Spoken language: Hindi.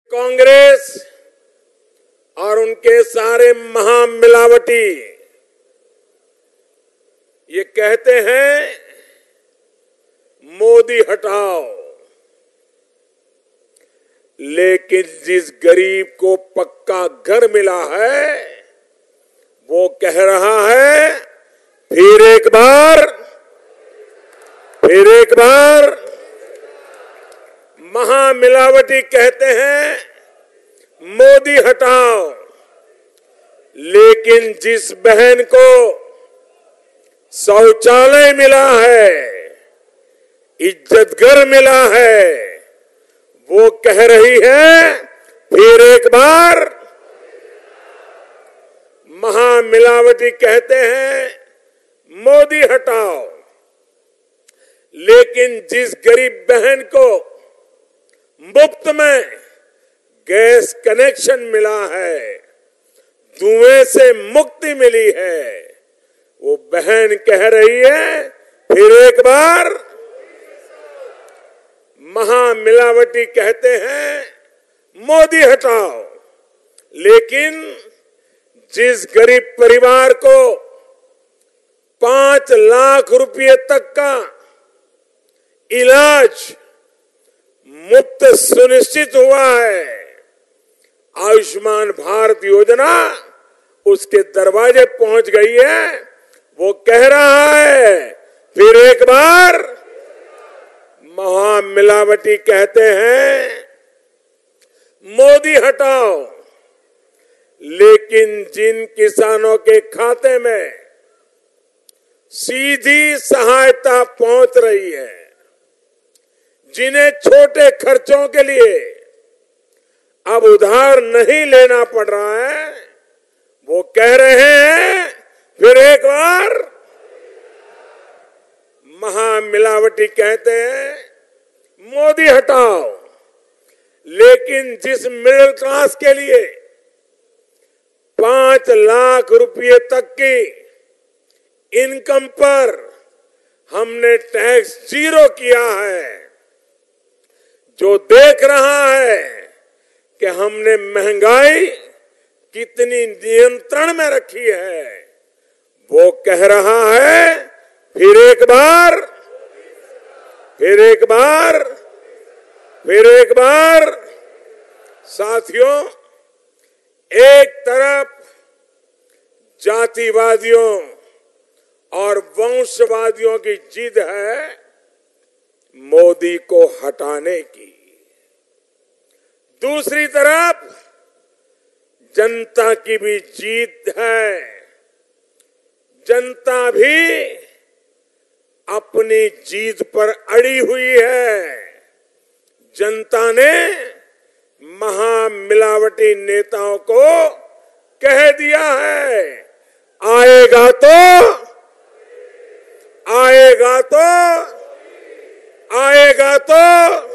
कांग्रेस और उनके सारे महामिलावटी ये कहते हैं मोदी हटाओ, लेकिन जिस गरीब को पक्का घर मिला है वो कह रहा है फिर एक बार महामिलावटी कहते हैं मोदी हटाओ, लेकिन जिस बहन को शौचालय मिला है, इज्जत घर मिला है, वो कह रही है फिर एक बार। महामिलावटी कहते हैं मोदी हटाओ, लेकिन जिस गरीब बहन को मुफ्त में गैस कनेक्शन मिला है, धुएं से मुक्ति मिली है, वो बहन कह रही है फिर एक बार। महामिलावटी कहते हैं मोदी हटाओ, लेकिन जिस गरीब परिवार को 5 लाख रुपए तक का इलाज मुफ्त सुनिश्चित हुआ है, आयुष्मान भारत योजना उसके दरवाजे पहुंच गई है, वो कह रहा है फिर एक बार। महामिलावटी कहते हैं मोदी हटाओ, लेकिन जिन किसानों के खाते में सीधी सहायता पहुंच रही है, जिन्हें छोटे खर्चों के लिए अब उधार नहीं लेना पड़ रहा है, वो कह रहे हैं फिर एक बार। महामिलावटी कहते हैं मोदी हटाओ, लेकिन जिस मिडिल क्लास के लिए 5 लाख रुपए तक की इनकम पर हमने टैक्स 0 किया है, जो देख रहा है कि हमने महंगाई कितनी नियंत्रण में रखी है, वो कह रहा है फिर एक बार, फिर एक बार, फिर एक बार। साथियों, एक तरफ जातिवादियों और वंशवादियों की जिद है मोदी को हटाने की, दूसरी तरफ जनता की भी जीत है। जनता भी अपनी जीत पर अड़ी हुई है। जनता ने महामिलावटी नेताओं को कह दिया है आएगा तो आएगा तो आएगा तो